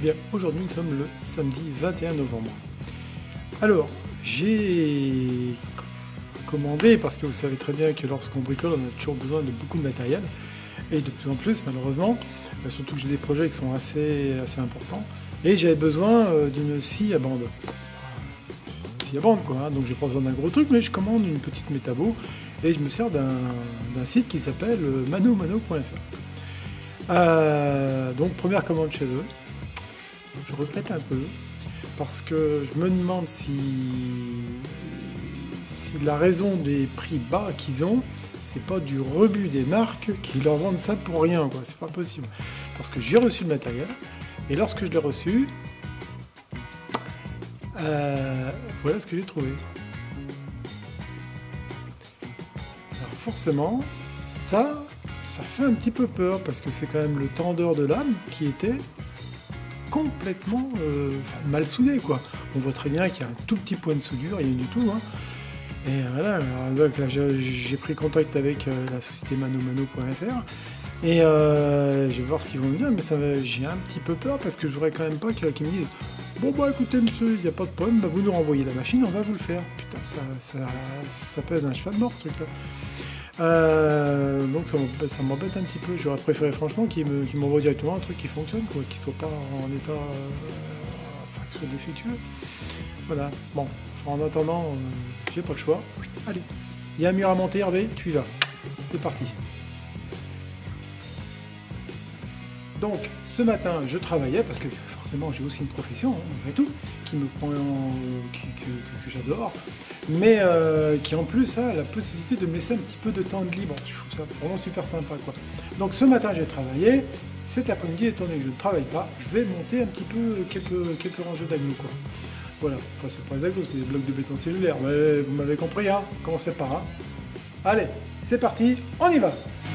bien, aujourd'hui nous sommes le samedi 21 novembre. Alors, j'ai commandé, parce que vous savez très bien que lorsqu'on bricole, on a toujours besoin de beaucoup de matériel, et de plus en plus malheureusement, surtout que j'ai des projets qui sont assez importants, et j'avais besoin d'une scie à bande. Scie à bande quoi, hein. Donc j'ai pas besoin d'un gros truc, mais je commande une petite métabo, et je me sers d'un site qui s'appelle manomano.fr. Donc première commande chez eux. Je regrette un peu parce que je me demande si la raison des prix bas qu'ils ont, c'est pas du rebut des marques qui leur vendent ça pour rien, quoi. C'est pas possible. Parce que j'ai reçu le matériel et lorsque je l'ai reçu, voilà ce que j'ai trouvé. Alors forcément, ça fait un petit peu peur parce que c'est quand même le tendeur de lame qui était complètement mal soudé, quoi. On voit très bien qu'il y a un tout petit point de soudure, rien du tout, hein. Et voilà, alors, donc là j'ai pris contact avec la société manomano.fr et je vais voir ce qu'ils vont me dire, mais j'ai un petit peu peur parce que je voudrais quand même pas qu'ils me disent bon bah écoutez monsieur, il n'y a pas de problème, bah, vous nous renvoyez la machine, on va vous le faire. Putain, ça pèse un cheval mort ce truc là. Donc ça m'embête un petit peu. J'aurais préféré franchement qu'ils m'envoient directement un truc qui fonctionne, quoi, qui soit pas en état, enfin, qui soit défectueux. Voilà. Bon, en attendant, j'ai pas le choix. Allez, il y a un mur à monter, Hervé, tu y vas. C'est parti. Donc, ce matin, je travaillais, parce que forcément, j'ai aussi une profession, hein, malgré tout, qui me prend, que j'adore, mais qui en plus a la possibilité de me laisser un petit peu de temps de libre. Je trouve ça vraiment super sympa, quoi. Donc, ce matin, j'ai travaillé. Cet après-midi, étant donné que je ne travaille pas, je vais monter un petit peu quelques rangées d'agglos, quoi. Voilà, enfin, c'est pas des agglos, c'est des blocs de béton cellulaire, mais vous m'avez compris, hein. Commencez par là. Allez, c'est parti, on y va.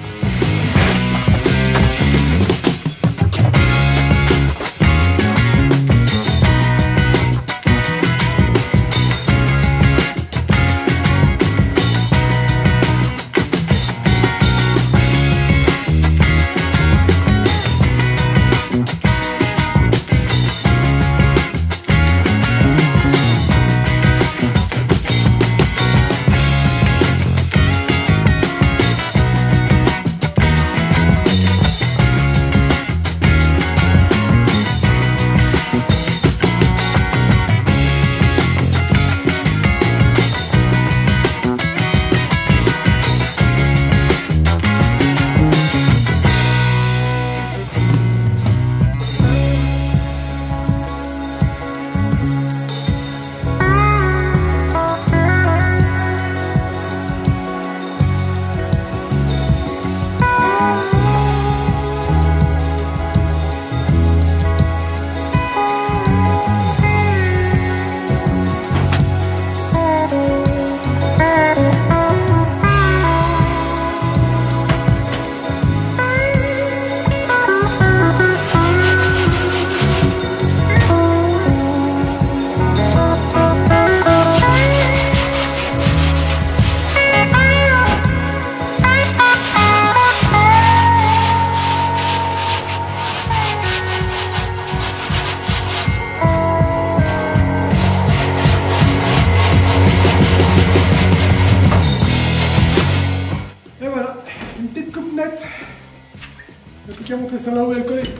Il n'y a plus qu'à montrer ça là où elle collait.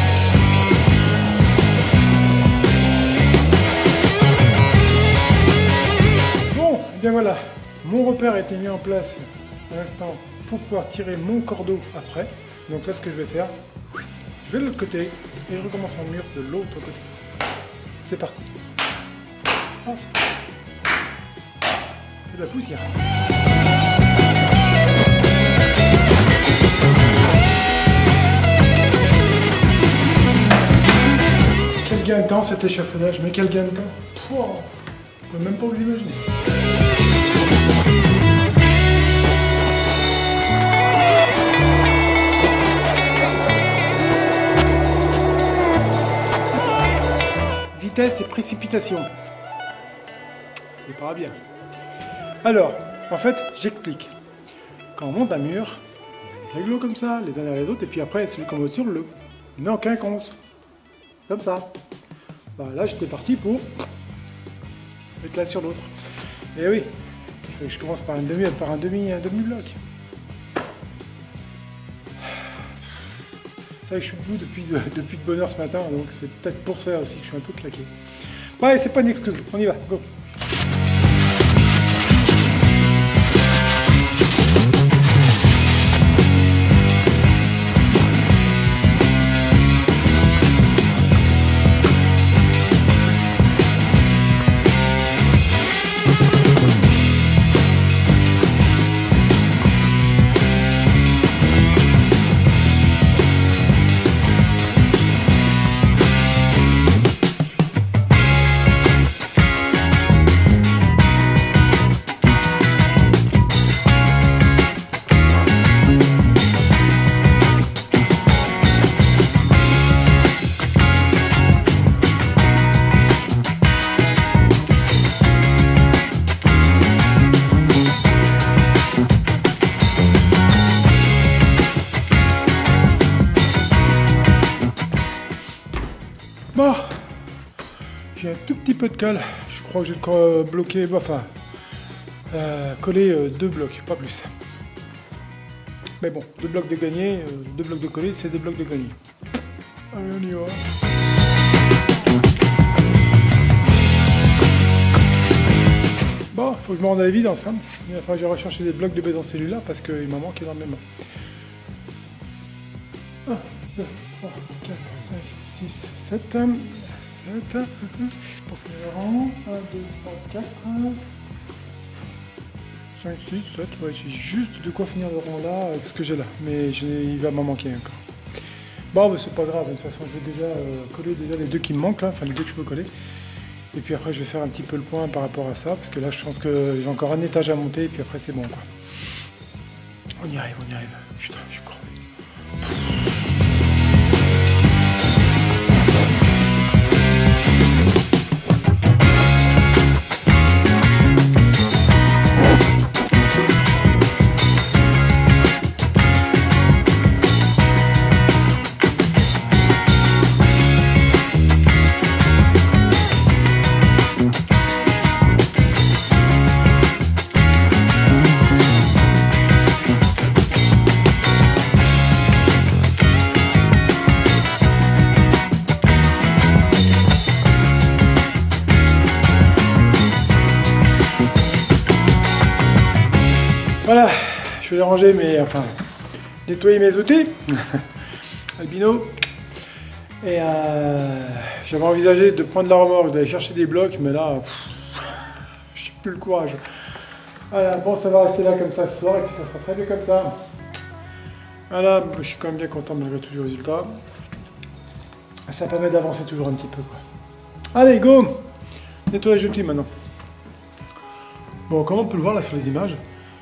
Bon, et bien voilà, mon repère a été mis en place à l'instant pour pouvoir tirer mon cordeau après. Donc là, ce que je vais faire, je vais de l'autre côté et je recommence mon mur de l'autre côté. C'est parti. Ah, c'est de la poussière. Quel gain de temps cet échafaudage, mais quel gain de temps. Pouah, je peux même pas vous imaginer. Vitesse et précipitation. C'est pas bien. Alors, en fait, j'explique. Quand on monte un mur, il y a des agglos comme ça, les uns derrière les autres, et puis après, celui qu'on voit au-dessus, on le met en quinconce. comme ça. Bah, là, j'étais parti pour être là sur l'autre. Et oui, je commence par un demi-bloc. C'est vrai que je suis debout depuis de bonne heure ce matin, donc c'est peut-être pour ça aussi que je suis un peu claqué. Ouais, c'est pas une excuse, on y va, go. Bon, j'ai un tout petit peu de colle. Je crois que j'ai bloqué, enfin, coller 2 blocs, pas plus. Mais bon, 2 blocs de gagné, 2 blocs de coller, c'est 2 blocs de gagné. Allez, on y va. Bon, faut que je me rende à l'évidence. Hein. Enfin, j'ai recherché des blocs de béton cellulaire parce qu'il m'en manque énormément. 1, 2, 3, 4, 5, 6, 7. 7. Pour finir le rang. 1, 2, 3, 4. 5, 6, 7. Ouais, j'ai juste de quoi finir le rang là avec ce que j'ai là. Mais il va m'en manquer encore. Bon, mais c'est pas grave. De toute façon, je vais déjà coller les 2 qui me manquent là. Enfin, les 2 que je peux coller. Et puis après, je vais faire un petit peu le point par rapport à ça. Parce que là, je pense que j'ai encore un étage à monter. Et puis après, c'est bon, quoi. On y arrive, on y arrive. Putain, je suis crevé. Voilà, je vais les ranger, mais enfin, nettoyer mes outils, albino. Et j'avais envisagé de prendre la remorque, d'aller chercher des blocs, mais là, je n'ai plus le courage. Voilà, bon, ça va rester là comme ça ce soir, et puis ça sera très bien comme ça. Voilà, je suis quand même bien content malgré tout du résultat. Ça permet d'avancer toujours un petit peu, quoi. Allez, go! Nettoyage d'outils maintenant. Bon, comme on peut le voir là sur les images,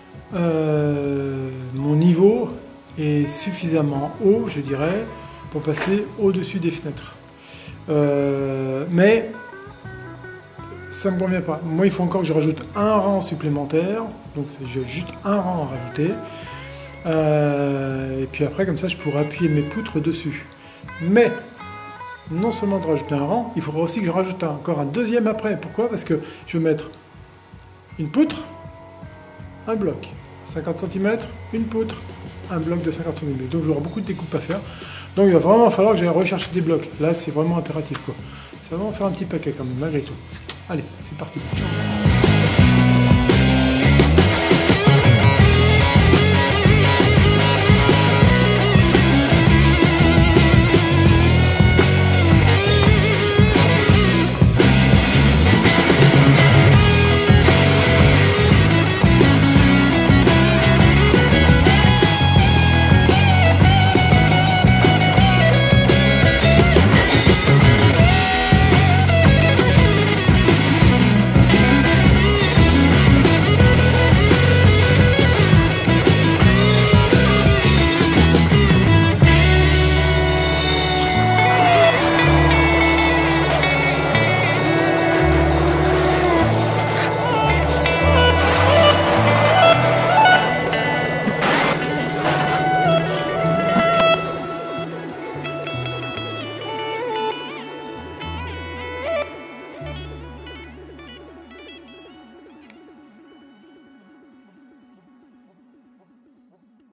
mon niveau est suffisamment haut, je dirais, pour passer au-dessus des fenêtres. Mais ça ne me convient pas. Moi, il faut encore que je rajoute un rang supplémentaire, donc j'ai juste un rang à rajouter. Et puis après, comme ça, je pourrais appuyer mes poutres dessus. Mais non seulement de rajouter un rang, il faudra aussi que je rajoute encore un deuxième après. Pourquoi? Parce que je vais mettre une poutre, un bloc, 50 cm, une poutre, un bloc de 50 cm. Donc j'aurai beaucoup de découpes à faire. Donc il va vraiment falloir que j'aille rechercher des blocs. Là, c'est vraiment impératif, quoi. Ça va en faire un petit paquet quand même, malgré tout. Allez, c'est parti.